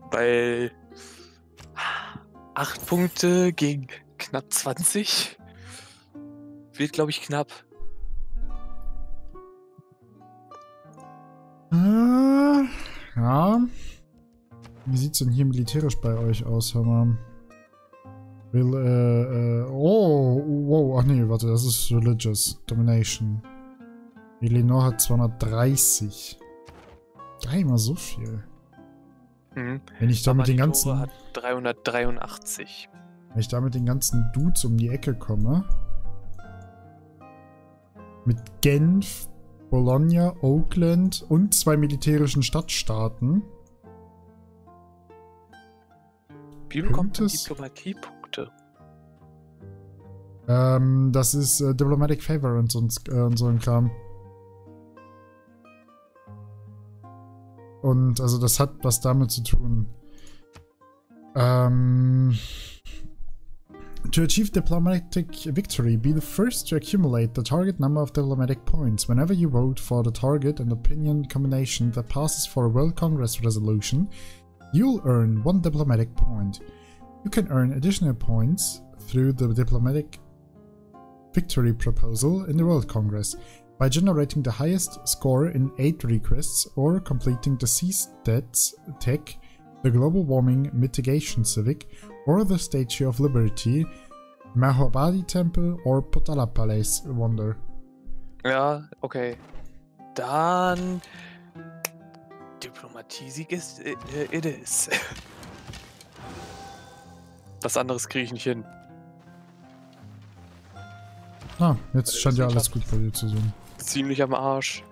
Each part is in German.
Weil 8 Punkte gegen knapp 20 wird, glaube ich, knapp. Ja. Wie sieht's denn hier militärisch bei euch aus, hör mal? Wow, ach nee, warte, das ist Religious Domination. Eleanor hat 230. Dreimal so viel. Mhm. Wenn ich da mit den ganzen... hat 383. Wenn ich da mit den ganzen Dudes um die Ecke komme. Mit Genf, Bologna, Oakland und 2 militärischen Stadtstaaten. Wie bekommt man Diplomatiepunkte? Das ist Diplomatic Favor und so ein Kram. Und also das hat was damit zu tun. To achieve diplomatic victory, be the first to accumulate the target number of diplomatic points. Whenever you vote for the target and opinion combination that passes for a World Congress resolution, you'll earn 1 diplomatic point. You can earn additional points through the diplomatic victory proposal in the World Congress by generating the highest score in 8 requests or completing the Seastats Tech, the Global Warming Mitigation Civic, or the Statue of Liberty, Mahabadi Temple or Potala Palace Wonder. Ja, okay. Dann Diplomatie-Sieg ist it is. Was anderes kriege ich nicht hin. Ah, jetzt scheint ja alles gut bei dir zu sein. Ziemlich am Arsch.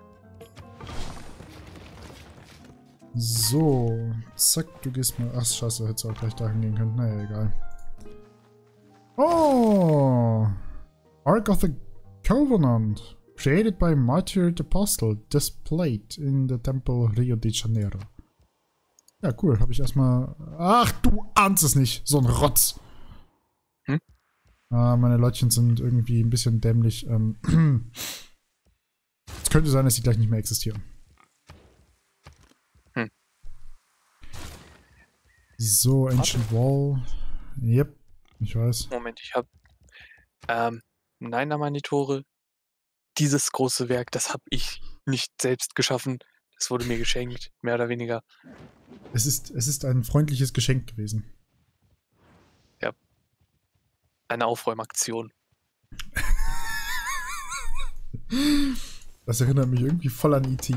So, zack, du gehst mal. Ach, scheiße, hättest du auch gleich dahin gehen können. Naja, egal. Oh! Ark of the Covenant. Created by Martyred Apostle. Displayed in the Temple Rio de Janeiro. Ja, cool. Habe ich erstmal. Ach, du ahnst es nicht. So ein Rotz. Hm? Meine Leutchen sind irgendwie ein bisschen dämlich. Es könnte sein, dass sie gleich nicht mehr existieren. So, Ancient Wall. Yep, ich weiß. Moment, ich habe Nein, Amanitore. Dieses große Werk, das habe ich nicht selbst geschaffen. Das wurde mir geschenkt, mehr oder weniger. Es ist ein freundliches Geschenk gewesen. Ja. Eine Aufräumaktion. Das erinnert mich irgendwie voll an E.T.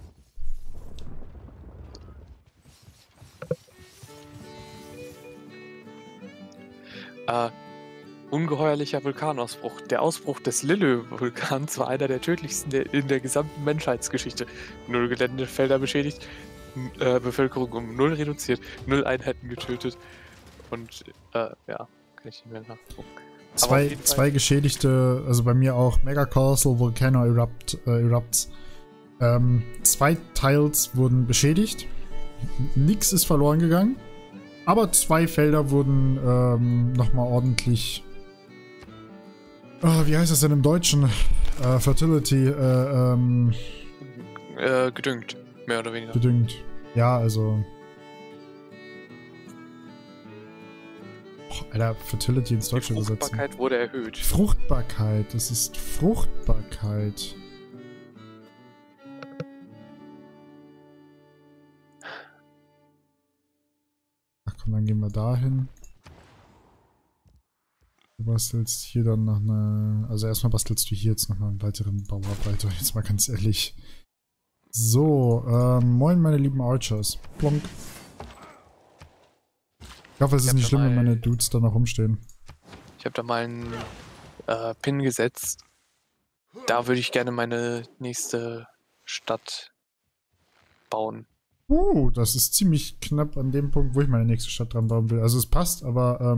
Ungeheuerlicher Vulkanausbruch. Der Ausbruch des Lillö-Vulkans war einer der tödlichsten in der gesamten Menschheitsgeschichte. 0 Geländefelder beschädigt, Bevölkerung um 0 reduziert, 0 Einheiten getötet. Und, ja, kann ich nicht mehr nachgucken. Zwei geschädigte, also bei mir auch Megacastle Volcano Erupts. 2 Tiles wurden beschädigt. Nix ist verloren gegangen. Aber 2 Felder wurden nochmal ordentlich. Wie heißt das denn im Deutschen? Fertility. Gedüngt, mehr oder weniger. Gedüngt. Ja, also. Alter, Fertility ins Deutsche übersetzen. Fruchtbarkeit wurde erhöht. Fruchtbarkeit, das ist Fruchtbarkeit. Ach komm, dann gehen wir dahin. Du bastelst hier dann noch eine... Also erstmal bastelst du hier jetzt noch mal einen weiteren Bauarbeiter, jetzt mal ganz ehrlich. So, moin meine lieben Archers. Plonk. Ich hoffe, es ist nicht schlimm, wenn meine Dudes da noch rumstehen. Ich habe da mal einen Pin gesetzt. Da würde ich gerne meine nächste Stadt bauen. Das ist ziemlich knapp an dem Punkt, wo ich meine nächste Stadt dran bauen will. Also es passt, aber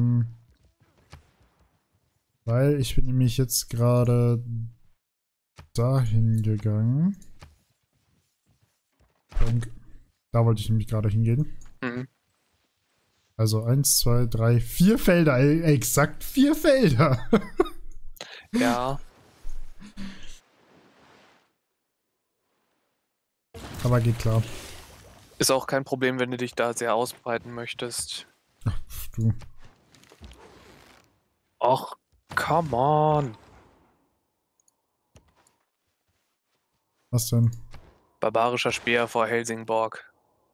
weil ich bin nämlich jetzt gerade dahin gegangen. Da wollte ich nämlich gerade hingehen. Mhm. Also 1, 2, 3, 4 Felder. Exakt 4 Felder. Ja. Aber geht klar. Ist auch kein Problem, wenn du dich da sehr ausbreiten möchtest. Ach, du. Och, come on. Was denn? Barbarischer Speer vor Helsingborg.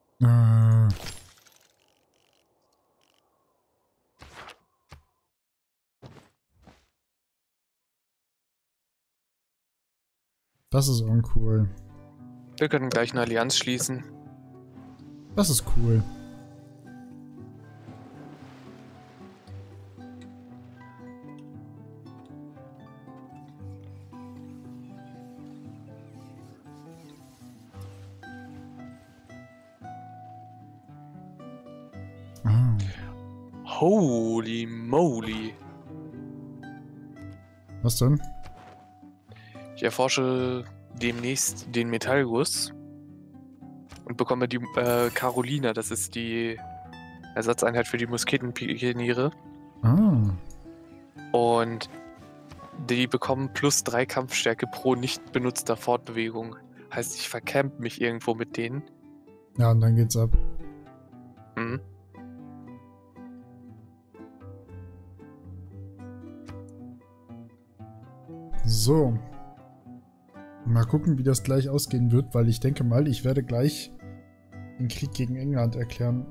Das ist uncool. Wir können gleich eine Allianz schließen. Das ist cool. Ah. Holy moly. Was denn? Ich erforsche demnächst den Metallguss und bekomme die Carolina, das ist die Ersatzeinheit für die Musketenpioniere. Ah. Und die bekommen +3 Kampfstärke pro nicht benutzter Fortbewegung. Heißt, ich vercamp mich irgendwo mit denen. Ja, und dann geht's ab. Mhm. So. Mal gucken, wie das gleich ausgehen wird, weil ich denke mal, ich werde gleich den Krieg gegen England erklären.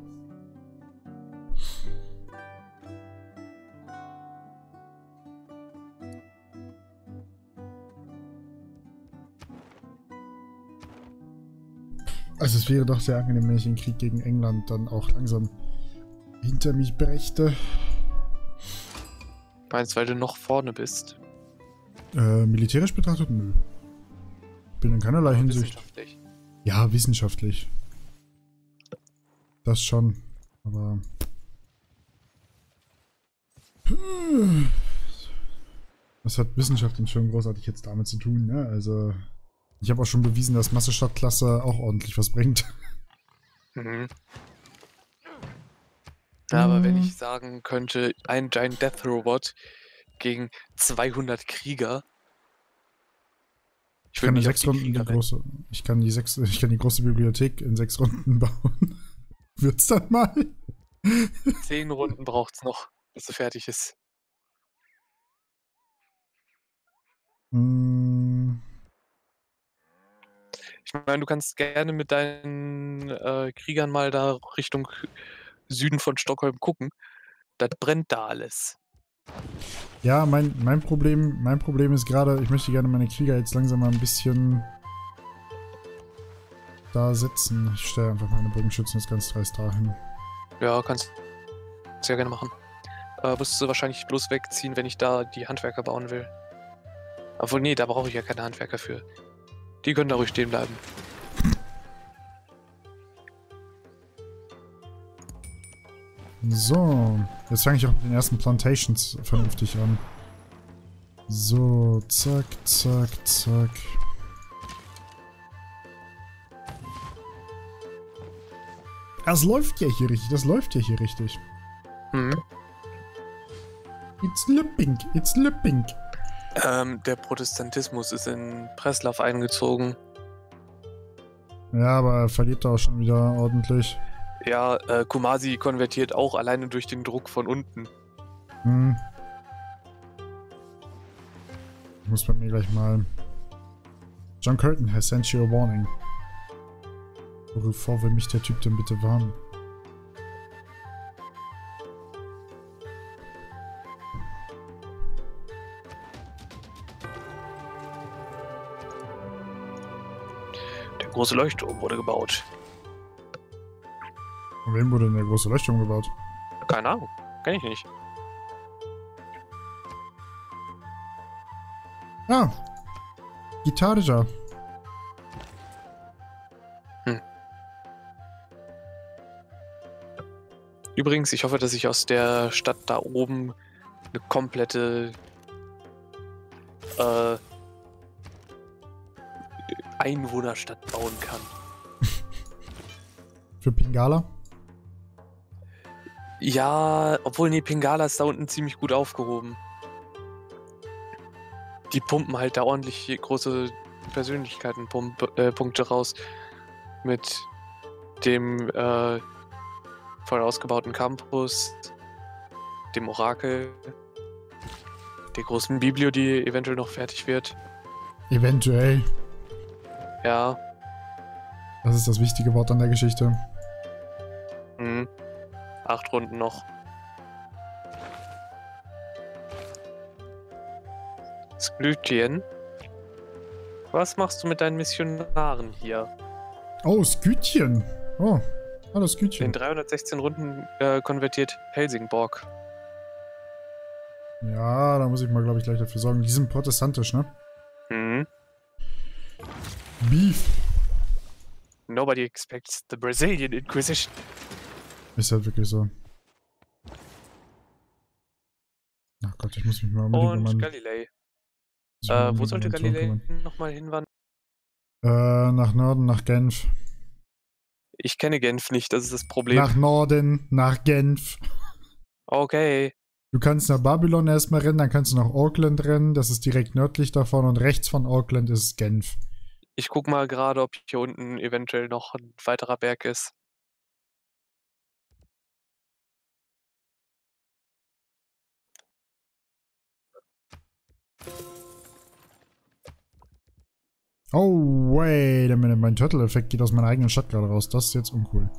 Also es wäre doch sehr angenehm, wenn ich den Krieg gegen England dann auch langsam hinter mich brächte. Meinst du, weil du noch vorne bist? Militärisch betrachtet, nö. Bin in keinerlei Hinsicht. Wissenschaftlich. Ja, wissenschaftlich. Das schon. Aber. Was hat Wissenschaft denn schon großartig jetzt damit zu tun, ne? Also. Ich habe auch schon bewiesen, dass Masse-Stadt-Klasse auch ordentlich was bringt. Mhm. Aber wenn ich sagen könnte, ein Giant Death Robot gegen 200 Krieger. Ich kann in 6 Runden die große. Ich kann die große Bibliothek in 6 Runden bauen. Wird's dann mal? 10 Runden braucht's noch, bis sie fertig ist. Ich meine, du kannst gerne mit deinen Kriegern mal da Richtung Süden von Stockholm gucken. Das brennt da alles. Ja, mein Problem ist gerade, ich möchte gerne meine Krieger jetzt langsam mal ein bisschen da setzen. Ich stelle einfach meine Bogenschützen jetzt ganz dreist dahin. Ja, kannst sehr gerne machen. Musst du wahrscheinlich bloß wegziehen, wenn ich da die Handwerker bauen will. Obwohl, nee, da brauche ich ja keine Handwerker für. Die können da ruhig stehen bleiben. So, jetzt fange ich auch mit den ersten Plantations vernünftig an. So, zack, zack, zack. Das läuft ja hier richtig, das läuft ja hier richtig. Mhm. It's looping, it's looping. Der Protestantismus ist in Preslav eingezogen. Ja, aber er verliert da auch schon wieder ordentlich. Ja, Kumasi konvertiert auch alleine durch den Druck von unten. Hm. Ich muss bei mir gleich mal... John Curtin has sent you a warning. Wovor will mich der Typ denn bitte warnen? Der große Leuchtturm wurde gebaut. Von wem wurde denn der große Leuchtturm gebaut? Keine Ahnung, kenn ich nicht. Ah! Gitarja. Übrigens, ich hoffe, dass ich aus der Stadt da oben eine komplette Einwohnerstadt bauen kann. Für Pingala? Ja, obwohl, nee, Pingala ist da unten ziemlich gut aufgehoben. Die pumpen halt da ordentlich große Persönlichkeitenpunkte raus. Mit dem voll ausgebauten Campus, dem Orakel, der großen Biblio, die eventuell noch fertig wird. Eventuell. Ja. Das ist das wichtige Wort an der Geschichte. 8 Runden noch. Sklütchen. Was machst du mit deinen Missionaren hier? Oh, Skütchen. Oh, hallo In Skütchen. 316 Runden konvertiert Helsingborg. Ja, da muss ich mal, glaube ich, gleich dafür sorgen. Die sind protestantisch, ne? Beef. Nobody expects the Brazilian Inquisition. Ist halt wirklich so. Ach Gott, ich muss mich mal unbedingt um Und meinen... Galilei. muss ich mal Wo unbedingt sollte um meinen Thron Galilei kümmern. nochmal hinwandern? Nach Norden, nach Genf. Ich kenne Genf nicht, das ist das Problem. Nach Norden, nach Genf. Okay. Du kannst nach Babylon erstmal rennen, dann kannst du nach Auckland rennen. Das ist direkt nördlich davon und rechts von Auckland ist Genf. Ich guck mal gerade, ob hier unten eventuell noch ein weiterer Berg ist. Oh, wait a minute. Mein Turtle-Effekt geht aus meiner eigenen Stadt gerade raus. Das ist jetzt uncool.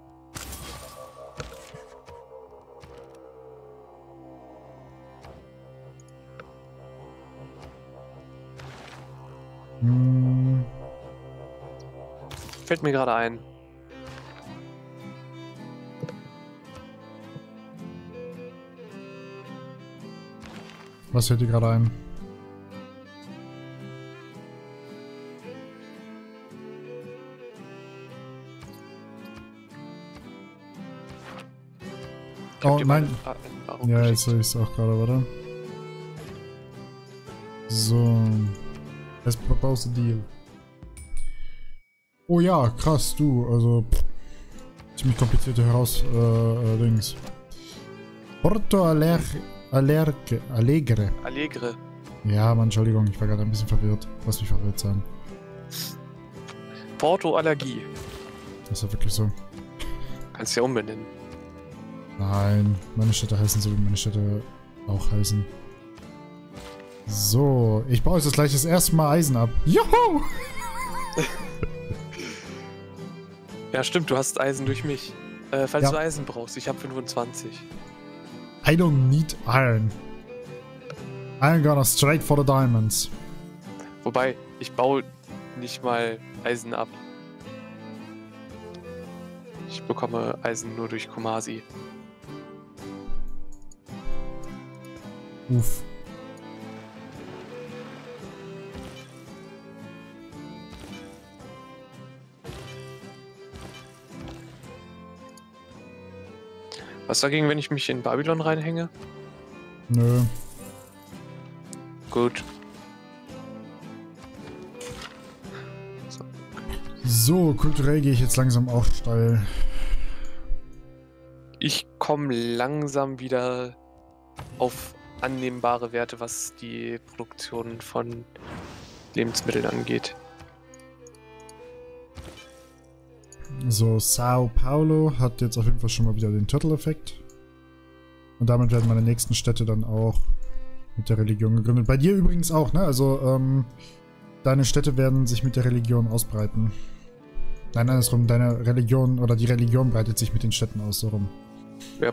Fällt mir gerade ein. Was fällt dir gerade ein? Oh nein. Ja, jetzt sehe ich es auch gerade, warte. So. Let's propose a deal. Oh ja, krass, du, also ziemlich komplizierte Dings. Porto Alegre. Allegre. Ja, Mann, Entschuldigung, ich war gerade ein bisschen verwirrt. Lass mich verwirrt sein. Porto Allergie. Das ist ja wirklich so. Kannst du ja umbenennen. Nein, meine Städte heißen so, wie meine Städte auch heißen. So, ich baue jetzt gleich das erste Mal Eisen ab. Juhu! Ja, stimmt, du hast Eisen durch mich. Falls Ja. du Eisen brauchst, ich habe 25. I don't need iron. I'm gonna straight for the diamonds. Wobei, ich baue nicht mal Eisen ab. Ich bekomme Eisen nur durch Kumasi. Uff. Was dagegen, wenn ich mich in Babylon reinhänge? Nö. Gut. So, kulturell gehe ich jetzt langsam auch steil. Ich komme langsam wieder auf annehmbare Werte, was die Produktion von Lebensmitteln angeht. So, Sao Paulo hat jetzt auf jeden Fall schon mal wieder den Turtle-Effekt. Und damit werden meine nächsten Städte dann auch mit der Religion gegründet. Bei dir übrigens auch, ne? Also, deine Städte werden sich mit der Religion ausbreiten. Nein, andersrum, deine Religion oder die Religion breitet sich mit den Städten aus, so rum. Ja.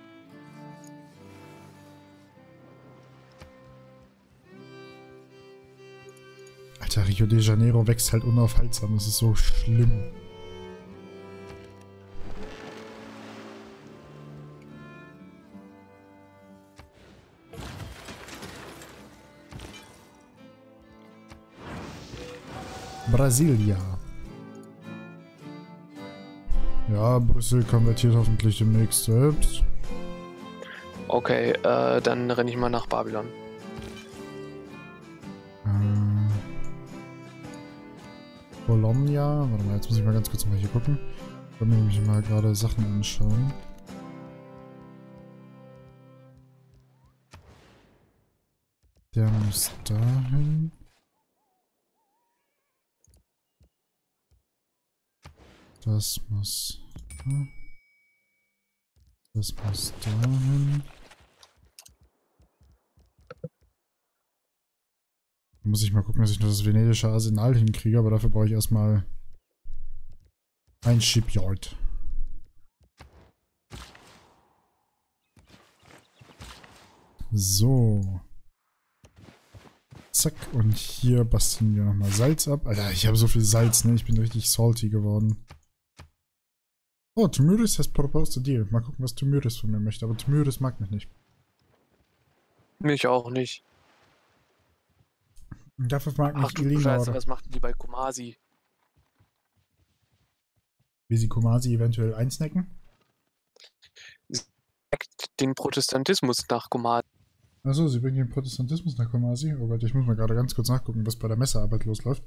Alter, Rio de Janeiro wächst halt unaufhaltsam, das ist so schlimm. Brasilia. Ja, Brüssel konvertiert hoffentlich demnächst selbst. Okay, dann renne ich mal nach Babylon. Bologna. Warte mal, jetzt muss ich mal ganz kurz mal hier gucken. Ich will mir nämlich mal gerade Sachen anschauen. Der muss dahin. Das muss... Das muss dahin. Da muss ich mal gucken, dass ich nur das venedische Arsenal hinkriege, aber dafür brauche ich erstmal ein Shipyard. So. Zack, und hier basteln wir nochmal Salz ab. Alter, ich habe so viel Salz, ne? Ich bin richtig salty geworden. Oh, Tymyris has proposed a deal. Mal gucken, was Tymyris von mir möchte. Aber Tymyris mag mich nicht. Mich auch nicht. Und dafür mag Ach mich du Elina, Scheiße, oder? was machten die bei Kumasi? Wie sie Kumasi eventuell einsnacken? Den Protestantismus nach Kumasi. Achso, sie bringen den Protestantismus nach Kumasi. Oh Gott, ich muss mal gerade ganz kurz nachgucken, was bei der Messearbeit losläuft.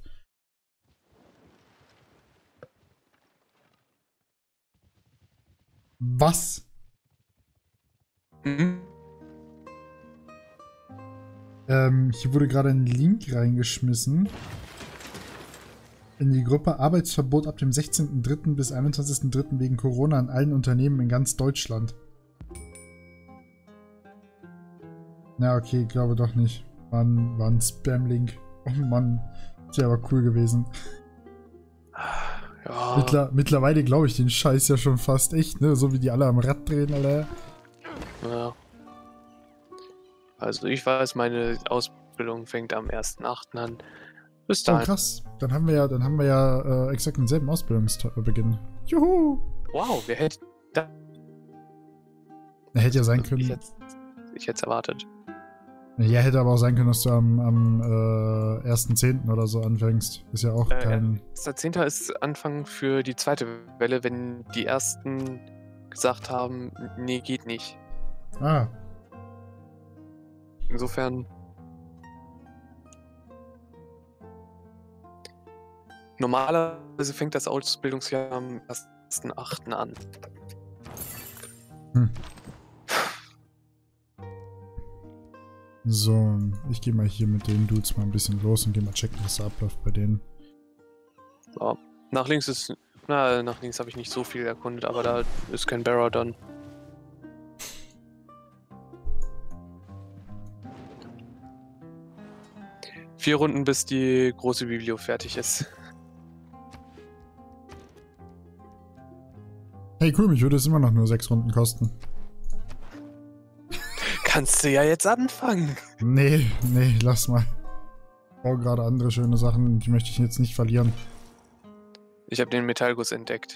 Was? Mhm. Hier wurde gerade ein Link reingeschmissen. In die Gruppe Arbeitsverbot ab dem 16.03. bis 21.03. wegen Corona an allen Unternehmen in ganz Deutschland. Na, okay, glaube doch nicht. War ein Spam-Link. Oh Mann, das wäre aber cool gewesen. Ja. Mittlerweile glaube ich den Scheiß ja schon fast echt, ne? So wie die alle am Rad drehen, Alter. Ja. Also ich weiß, meine Ausbildung fängt am 1.8. an. Bis Oh dahin. krass, dann haben wir ja exakt denselben Ausbildungsbeginn. Juhu! Wow, wer hätte da... Er hätte ja sein Ich können. hätte es erwartet. Ja, hätte aber auch sein können, dass du am 1.10. oder so anfängst. Ist ja auch kein... 1.10. ist Anfang für die zweite Welle, wenn die ersten gesagt haben, nee, geht nicht. Ah, Insofern... Normalerweise fängt das Ausbildungsjahr am 1.8. an. so. Ich gehe mal hier mit den Dudes mal ein bisschen los und gehe mal checken, was da abläuft bei denen. Ja. Nach links ist... Na, nach links habe ich nicht so viel erkundet, aber da ist kein Baradon. Vier Runden, bis die große Biblio fertig ist. Hey, cool, mich würde es immer noch nur 6 Runden kosten. Kannst du ja jetzt anfangen. Nee, lass mal. Ich brauche gerade andere schöne Sachen, die möchte ich jetzt nicht verlieren. Ich habe den Metallguss entdeckt.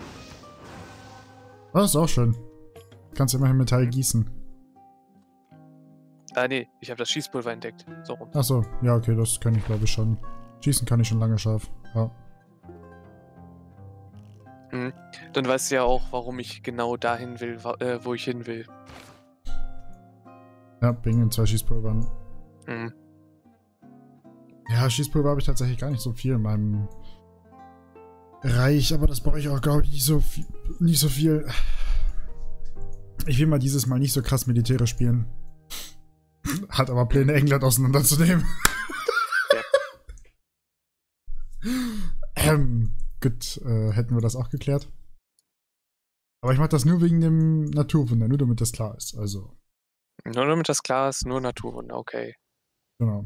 Das ist auch schön. Kannst immerhin Metall gießen. Ah, nee, ich habe das Schießpulver entdeckt. So rum. Achso, ja, okay, das kann ich glaube ich schon. Schießen kann ich schon lange scharf. Ja. Mhm. Dann weißt du ja auch, warum ich genau dahin will, wo ich hin will. Ja, wegen den 2 Schießpulvern. Mhm. Ja, Schießpulver habe ich tatsächlich gar nicht so viel in meinem Reich, aber das brauche ich auch, glaube ich, nicht so viel. Ich will mal dieses Mal nicht so krass militärisch spielen. Hat aber Pläne, England auseinanderzunehmen. Ja. Gut, hätten wir das auch geklärt. Aber ich mache das nur wegen dem Naturwunder, nur damit das klar ist. Also, Nur damit das klar ist, nur Naturwunder, okay. genau.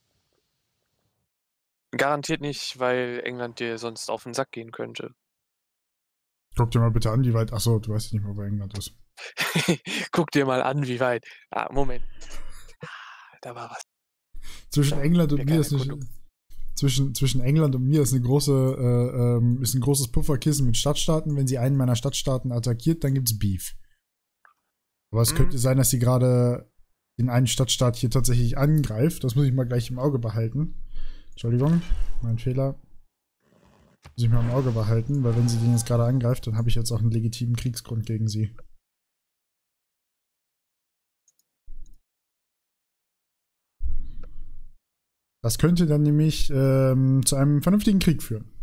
Garantiert nicht, weil England dir sonst auf den Sack gehen könnte. Guck dir mal bitte an, wie weit. Achso, du weißt nicht mehr, wo England ist. Guck dir mal an, wie weit. Ah, Moment. Da war was. Zwischen England und Mir mir keine ist eine, Erkundung. zwischen England und mir ist ein großes Pufferkissen mit Stadtstaaten. Wenn sie einen meiner Stadtstaaten attackiert, dann gibt's Beef. Aber es könnte sein, dass sie gerade den einen Stadtstaat hier tatsächlich angreift. Das muss ich mal gleich im Auge behalten. Entschuldigung, mein Fehler. Muss ich mal im Auge behalten, weil wenn sie den jetzt gerade angreift, dann habe ich jetzt auch einen legitimen Kriegsgrund gegen sie. Das könnte dann nämlich zu einem vernünftigen Krieg führen.